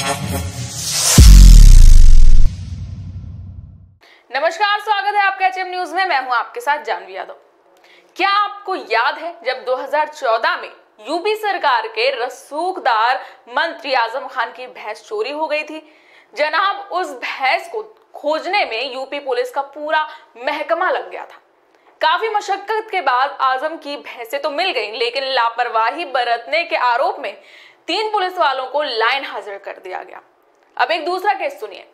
नमस्कार, स्वागत है आपका एचएम न्यूज में। मैं हूं आपके साथ जानवी यादव। क्या आपको याद है जब 2014 में यूपी सरकार के रसूखदार मंत्री आजम खान की भैंस चोरी हो गई थी? जनाब, उस भैंस को खोजने में यूपी पुलिस का पूरा महकमा लग गया था। काफी मशक्कत के बाद आजम की भैंसें तो मिल गईं, लेकिन लापरवाही बरतने के आरोप में 3 पुलिस वालों को लाइन हाजिर कर दिया गया। अब एक दूसरा केस सुनिए।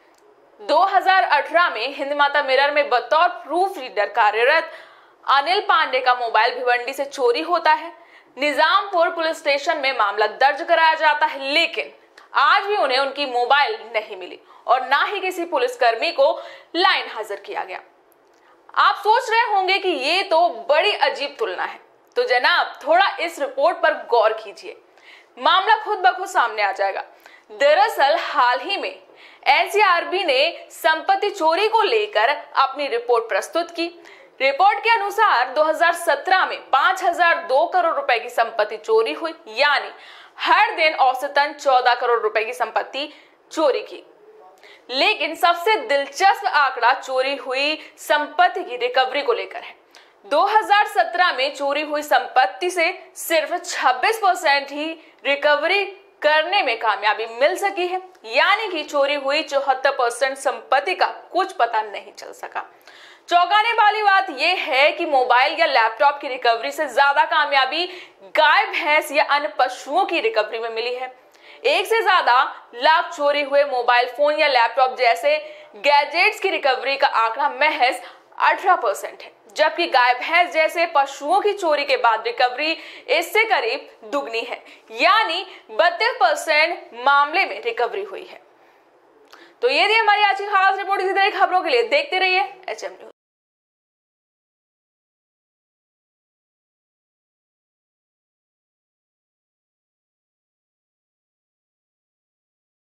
2018 में हिंद माता मिरर में बतौर प्रूफ रीडर कार्यरत अनिल पांडे का मोबाइल भिवंडी से चोरी होता है। निजामपुर पुलिस स्टेशन में मामला दर्ज कराया जाता है, लेकिन आज भी उन्हें उनकी मोबाइल नहीं मिली और ना ही किसी पुलिसकर्मी को लाइन हाजिर किया गया। आप सोच रहे होंगे कि ये तो बड़ी अजीब तुलना है, तो जनाब थोड़ा इस रिपोर्ट पर गौर कीजिए, मामला खुद ब खुद सामने आ जाएगा। दरअसल हाल ही में एनसीआरबी ने संपत्ति चोरी को लेकर अपनी रिपोर्ट प्रस्तुत की। रिपोर्ट के अनुसार 2017 में 5002 करोड़ रुपए की संपत्ति चोरी हुई, यानी हर दिन औसतन 14 करोड़ रुपए की संपत्ति चोरी की। लेकिन सबसे दिलचस्प आंकड़ा चोरी हुई संपत्ति की रिकवरी को लेकर है। 2017 में चोरी हुई संपत्ति से सिर्फ 26% ही रिकवरी करने में कामयाबी मिल सकी है, यानी कि चोरी हुई 74% संपत्ति का कुछ पता नहीं चल सका। चौंकाने वाली बात यह है कि मोबाइल या लैपटॉप की रिकवरी से ज्यादा कामयाबी गाय, भैंस या अन्य पशुओं की रिकवरी में मिली है। एक से ज्यादा लाख चोरी हुए मोबाइल फोन या लैपटॉप जैसे गैजेट्स की रिकवरी का आंकड़ा महज 18% है, जबकि गाय, भैंस जैसे पशुओं की चोरी के बाद रिकवरी इससे करीब दुगनी है, यानी 32% मामले में रिकवरी हुई है। तो ये थी हमारी आज की खास रिपोर्ट। इसी तरह खबरों के लिए देखते रहिए एचएम न्यूज।